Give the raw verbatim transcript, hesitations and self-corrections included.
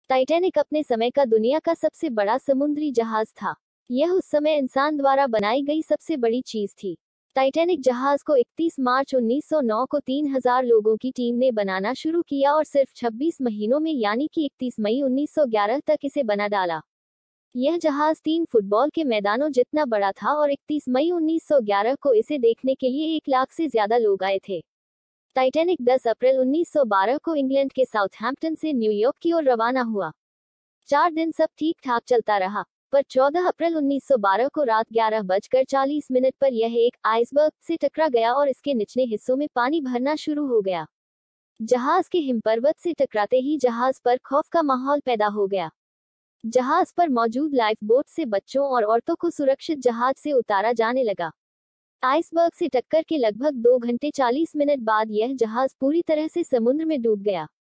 Titanic अपने समय का दुनिया का सबसे बड़ा समुद्री जहाज था। यह उस समय इंसान द्वारा बनाई गई सबसे बड़ी चीज थी। टाइटैनिक जहाज को इकतीस मार्च उन्नीस सौ नौ को तीन हज़ार लोगों की टीम ने बनाना शुरू किया और सिर्फ छब्बीस महीनों में यानी कि इकतीस मई उन्नीस सौ ग्यारह तक इसे बना डाला। यह जहाज तीन फुटबॉल के मैदानों जितना बड़ा था और इकतीस मई उन्नीस सौ ग्यारह को इसे देखने के लिए एक लाख से ज्यादा लोग आए थे। टाइटैनिक दस अप्रैल उन्नीस सौ बारह को इंग्लैंड के साउथहैम्पटन से न्यूयॉर्क की ओर रवाना हुआ। चार दिन सब ठीक ठाक चलता रहा, पर चौदह अप्रैल उन्नीस सौ बारह को रात ग्यारह बजकर चालीस मिनट पर यह एक आइसबर्ग से टकरा गया और इसके निचले हिस्सों में पानी भरना शुरू हो गया। जहाज के हिमपर्वत से टकराते ही जहाज पर खौफ का माहौल पैदा हो गया। जहाज पर मौजूद लाइफ बोट से बच्चों और औरतों को सुरक्षित जहाज से उतारा जाने लगा। आइसबर्ग से टक्कर के लगभग दो घंटे चालीस मिनट बाद यह जहाज पूरी तरह से समुद्र में डूब गया।